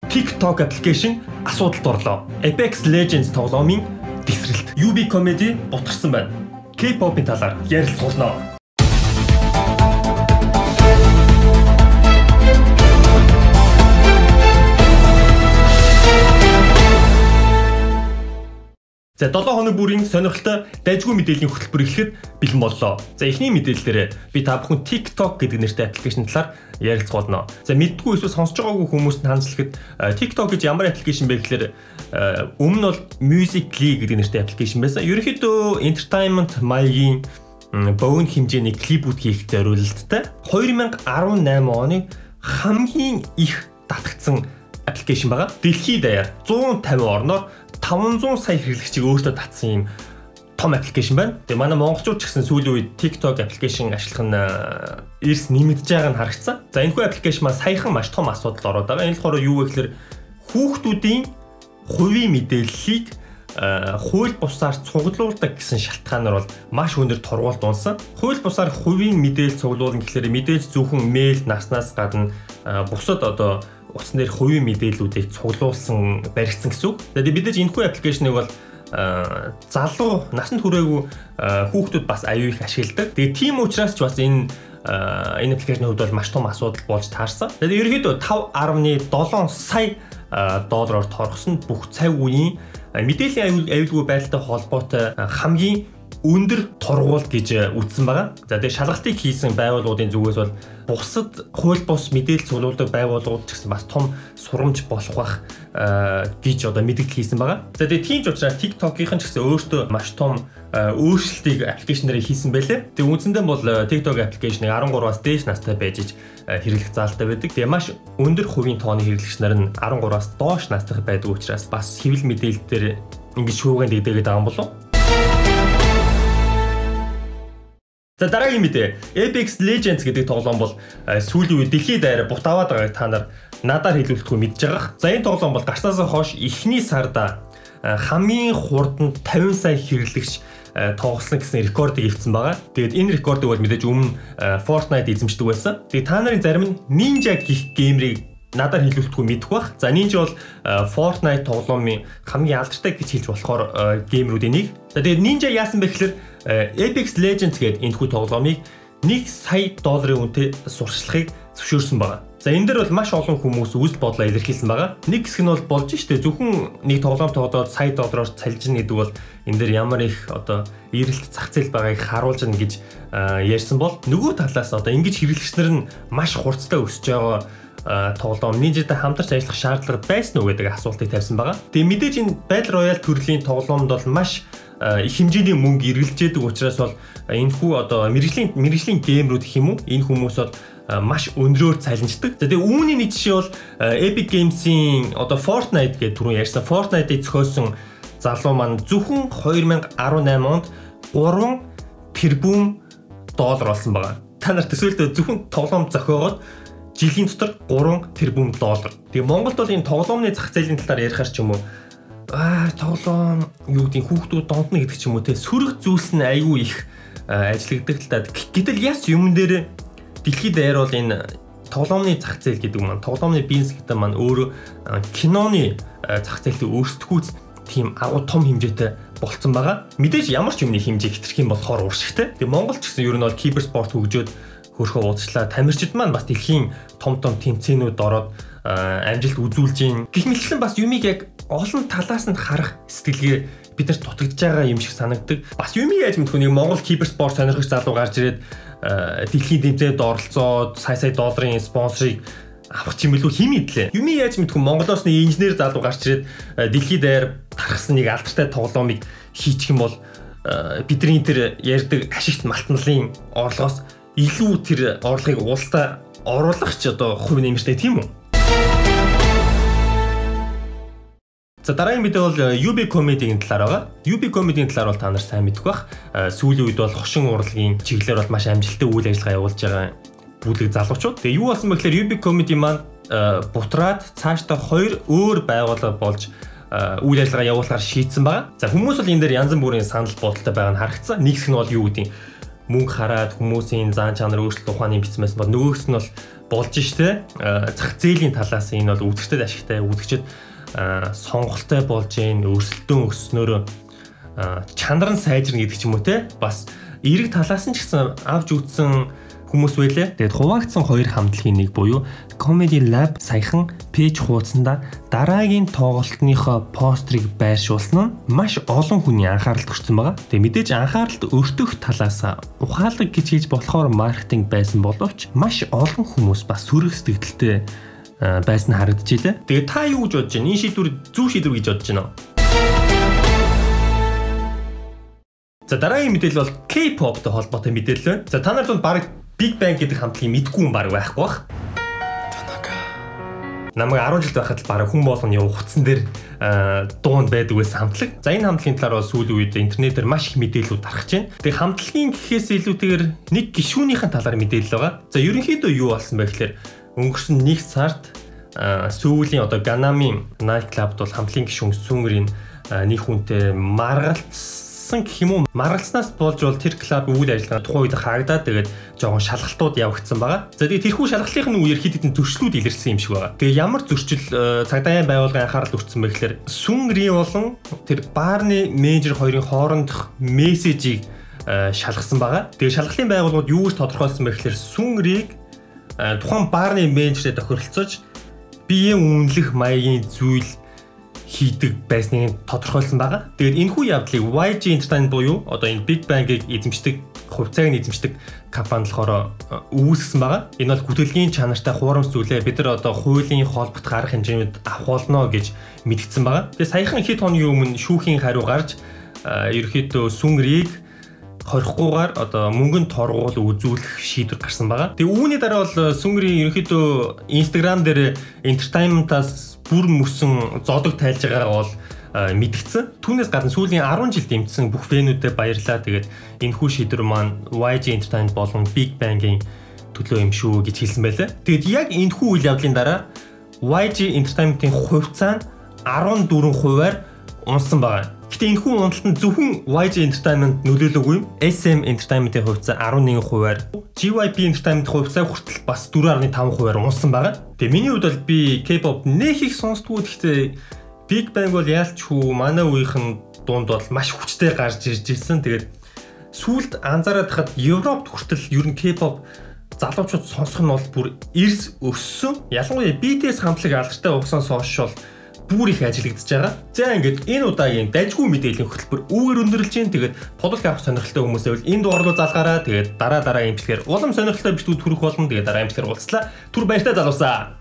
TikTok application асуудалд орлоо. Apex Legends тоглоомын дэвсрэлт. UB Comedy бутгарсан байна. K-pop-ын талаар ярилцуулна. За 7 хоног бүрийн сонирхолтой дайжгүй мэдээллийн хөтөлбөр эхлэхэд бэлэн боллоо. За эхний мэдээллээр би та бүхэн TikTok гэдэг нэртэй аппликейшн талаар ярилцуулна. За мэдгүй эсвэл сонсож байгаагүй хүмүүст хандлагад TikTok гэж ямар аппликейшн бэ гэхээр өмнө нь бол Musical.ly гэдэг нэртэй аппликейшн байсан. Ерөнхийдөө entertainment маягийн богино хэмжээний клипүүд хийх зориулалттай 2018 оны хамгийн их татагдсан аппликейшн байгаа. Дэлхийд даяар 150 орноор 500 сая хэрэглэгчийг өөртөө татсан юм том аппликейшн байна. Тэгээ манай монголчууд ч гэсэн сүүлийн үед TikTok аппликейшн ашиглах нь эрс нэмэгдэж байгааг нь харагдсан. За энэ хүү аппликейшн маань саяхан маш том асуудал ороод байгаа. Энэ болохоор юу вэ гэхээр хүүхдүүдийн хувийн мэдээллийг хууль бусаар цуглуулдаг гэсэн шалтгаанаар бол маш өндөр торгуулт унсан. Хууль бусаар хувийн мэдээлэл цуглуулна гэхээр мэдээж зөвхөн мэйл наснаас гадна бусад одоо утсан дээр хувийн мэдээллүүдийг цуглуулсан баригдсан гэсэн үг. Тэгээд бид энэ хүү аппликейшнийг бол залуу насанд хүрээгүй хүүхдүүд бас аюу их ашигладаг. Тэгээд тийм учраас ч бас энэ аппликейшний хувьд бол маш том асуудал болж таарсан. Тэгээд ерөнхийдөө 5.7 сая доллараар торгосон бүх цаг үеийн мэдээллийн аюулгүй байдлаа холбоотой хамгийн өндөр торгуулт гэж үзсэн байгаа. За тэгээд шалгалтыг хийсэн байгууллагуудын зүгээс бол бусад хууль бус мэдээлэл цуглуулдаг байгууллагууд ч гэсэн бас том сурамж болох бах гэж одоо мэдээлэл хийсэн байгаа. За тэгээд тийм ч учраас TikTok-ийн ч гэсэн өөртөө маш том өөрчлөлтийг аппликейшнээр хийсэн байлээ. Тэгээд үндсэндээ бол TikTok аппликейшнийг 13-аас дээш настай байж хэрэглэх заалтай байдаг. Тэгээд маш өндөр хувийн тооны хэрэглэгч нар нь 13-аас доош настай байдаг учраас бас хэвлэл мэдээлэл дээр ингэж шүүгэн дэгдээгээд байгаа юм болов. За дараагийн мэдээ Apex Legends гэдэг тоглоом бол сүүлийн үед дэлхийд даяар бут аваад байгааг та нар надаар хэлүүлэхгүй мэдж байгаа. За энэ тоглоом бол гарснаас хойш эхний сарда хамгийн хурдан 50 сая хэрэглэгч тоглосон гэсэн рекордыг эвдсэн байгаа. Тэгээд энэ рекордыг бол мэдээж өмнө Fortnite эзэмшдэг байсан. Тэгээд та нарын зарим нь Ninja гэх геймрийг надаар хэлүүлэхгүй мэдэх бах. За Ninja бол Fortnite тоглоомын хамгийн алдартай гэж хэлж болохоор геймрүүдийн нэг. За тэгээд Ninja яасан бэ гэхээр Apex Legends гэдэг энэ хүү тоглоомыг 1 сая долларын үнэтэй сурчлахыг зөвшөөрсөн байна. За энэ дээр бол маш олон хүмүүс үзэл бодлоо илэрхийлсэн байгаа. Нэг хэсэг нь бол болж штэ зөвхөн нэг тоглоом тоглоод сая доллараар цалжина гэдэг бол энэ дээр ямар их одоо эрэлт зах зээл байгааг харуулж байна гэж ярьсан бол нөгөө талаас одоо ингэж хэрэглэгчнэр нь маш хурцтай өсөж байгаа тоглоом Ninja-тай хамтарч ажиллах шаардлага байсан уу гэдэг асуултыг тавьсан байгаа. Тэгээ мэдээж энэ Battle Royale төрлийн тоглоомд бол маш их хэмжээний мөнгө эргэлж яадаг учраас бол энэ хүү одоо мэргэжлийн геймрүүд гэх юм уу энэ хүмүүс бол маш өндрөөр цалинждаг. Тэгээ үүний нэг жишээ бол Epic Games-ийн одоо Fortnite гэдэг түрүүн ярьсан Fortnite-ийг зохиосон залуу маань зөвхөн 2018 онд 3 тэрбум доллар олсон байгаа. Та нар төсөөлтөө зөвхөн тоглоом зохиогоод жилийн дотор 3 тэрбум доллар. Тэгээ Монголд бол энэ тоглоомны зах зээлийн талаар ярихаар ч юм уу тоглоом юу гэдэг хүүхдүүд донтно гэдэг ч юм уу те сөрөг зүйлс нь аюу их ажилладаг л та. Гэтэл яс юм дээр дэлхийд даяар бол энэ тоглоомны зах зээл гэдэг маань тоглоомны бизнес гэдэг маань өөрөө киноны зах зээлтэй өөрсдөхүүц тийм агуу том хэмжээтэй болцсон байгаа. Мэдээж ямар ч юмны хэмжээ хэтэрх юм болохоор ууршигтэй. Тэгээ Монгол ч гэсэн ер нь бол киберспорт хөгжөөд хөрхөө удаачлаа. Тамирчид маань бас дэлхийн том тэмцээнүүд ороод амжилт үзүүлж гин. Гэх мэтчлэн бас юмыг яг олон талаас нь харах сэтгэлгээ бидэрт дутагдж байгаа юм шиг санагддаг. Бас юмыг яаж мэдэх вэ? Нэг Монгол киберспорт сонирхогч залуу гарч ирээд дэлхийн тэмцээнд оролцоод сая долларын спонсорыг авах юм билүү хим идлээ. Юмыг яаж мэдэх вэ? Монголоос нэг инженер залуу гарч ирээд дэлхийд даяар тархсан нэг алдартай тоглоомыг хийчих юм бол бидний тэр ярьдаг ашигт малтналын орлогоос илүү тэр орлогыг улстай оруулах ч одоо хувь нэмэртэй тийм үү? За дараагийн мэдээ бол UB Comedy-ийн талаар байгаа. UB Comedy-ийн талаар бол та нар сайн мэдэх бах. Сүүлийн үед бол хошин урлагийн чиглэлээр бол маш амжилттай үйл ажиллагаа явуулж байгаа бүлэг залуучууд. Тэгээ юу болсон бэ гэхээр UB Comedy маань бутраад цаашдаа 2 өөр байгууллага болж үйл ажиллагаа явуулахаар шийдсэн байгаа. За хүмүүс бол энэ дээр янз бүрийн санал бодолтой байгаа нь харагдсан. Нэг хэсэг нь бол юу гэдэг мөнгө хараад хүмүүсийн зан чанар өөрчлөлт ухааны бичмээс бол нөгөөгс нь бол болж штэ зах зээлийн талаас энэ бол үзэгчдэд ашигтай үзэгчд сонголттой болж гин өрсөлдөөн өснөөр чанар нь сайжирна гэдэг ч юм уу те бас эерэг талаас нь ч гэсэн авч үзсэн хүмүүс байлээ. Тэгээд хуваагдсан хоёр хамтлагийн нэг буюу Comedy Lab саяхан пэйж хуудсанда дараагийн тоглолтныхоо пострыг байршуулсан нь маш олон хүний анхааралд өртсөн байгаа. Тэгээд мэдээж анхааралд өртөх талаас ухаалаг гэж хэлж болохоор маркетинг байсан боловч маш олон хүмүүс бас сүрэг сэтгэлдээ байсан харагдчихлээ. Тэгээд та юу гэж бодож байна? Энэ шийдвэр зөв шийдвэр гэж бодож байна уу? За дараагийн мэдээлэл бол K-pop-той холбоотой мэдээлэл байна. За та нарт бол баг Big Bang гэдэг хамтлагийг мэдгүй хүн баг байхгүй бах. Намайг 10 жил байхад баг хүн болгоны утсан дээр дуунд байдаг байсан хамтлаг. За энэ хамтлагийн талаар бол сүүлийн үед интернетээр маш их мэдээлэлүүд гарч байна. Тэгээ хамтлагийн гэхээс илүүтэйгээр нэг гишүүнийхэн талаар мэдээлэл байгаа. За ерөнхийдөө юу болсон бэ гэхээр өнгөрсөн 1 сард сүүлийн одоо Gangnam Night Club-д бол хамтлагийн гишүүн Сүнгэрийн нэг хүнтэй маргалцсан гэх юм уу маргалцснаас болж бол тэр клуб үйл ажиллагаа тухайн үед хаагдаад тэгээд жоохон шалгалтууд явагдсан байгаа. За тэгээд тэрхүү шалгалтын үеэр хэд хэдэн зөрчлүүд илэрсэн юм шиг байгаа. Тэгээд ямар зөрчил цагдаагийн байгууллагын анхаарал өртсөн бэ гэхээр Сүнгэрийн болон тэр баарны менежер хоёрын хоорондох мессежийг шалгасан байгаа. Тэгээд шалгалтын байгууллагууд юу гэж тодорхойлсон бэ гэхээр Сүнгэрийг тухайн баарны менежертэй тохиролцож биеийн үнэлэх маягийн зүйл хийдэг байсныг тодорхойлсон байгаа. Тэгээд энэхүү явдлыг YG Entertainment буюу одоо энэ Big Bang-ыг эзэмшдэг, хувьцааг нь эзэмшдэг компани болохоор үүсгэсэн байгаа. Энэ бол гүтэлгийн чанартай хуурамч зүйлээ бид нар одоо хуулийн холбогд гарах хэмжээнд авах болно гэж мэдгдсэн байгаа. Тэгээд саяхан хэд хоногийн өмнө шүүхийн хариу гарч ерөөхдөө Сүнгэрийг 20-гуугаар одоо мөнгөнд торгуул үзүүлэх шийдвэр гарсан байгаа. Тэгээ үүний дараа бол Сүнгэрийн ерөөхдөө Instagram дээр entertainment-аас бүр мөсөн зодог тайлж байгаагаа бол мэдгдсэн. Түүнээс гадна сүүлийн 10 жил дэмжсэн бүх фэнүүдэд баярлалаа. Тэгээд энэхүү шийдвэр маань YG Entertainment болон Big Bang-ийн төлөө юм шүү гэж хэлсэн байлаа. Тэгээд яг энэхүү үйл явдлын дараа YG Entertainment-ийн хувьцаа нь 14%-аар унсан байгаа. Гэтэ энэхүү уналтанд зөвхөн YG Entertainment нөлөөлөөгүй. SM Entertainment-ийн хувьцаа 11%-аар, JYP Entertainment хувьцаа хүртэл бас 4.5%-аар унсан байгаа. Тэгээ миний хувьд бол би K-pop нэх их сонсдгүй. Гэхдээ Big Bang бол яалч хүү манай үеийнхэн дунд бол маш хүчтэй гарч ирж ирсэн. Тэгээд сүүлд анзаараад хахад Европт хүртэл ер нь K-pop залуучууд сонсох нь бол бүр эрс өссөн. Ялангуяа BTS хамтлаг алдартай угсаан сонсвол бүр их ажиглагдчихж байгаа. За ингээд энэ удаагийн дайггүй мэдээллийн хөтөлбөр үүгээр өндөрлж जैन. Тэгээд подкаст авах сонирхолтой хүмүүсээ бол энэ дугаар руу залгаараа. Тэгээд дараа имчилгээр улам сонирхолтой бичлэгүүд хүрэх болно. Тэгээд дараа имчилгээр уулзлаа. Түр баяртай залуусаа.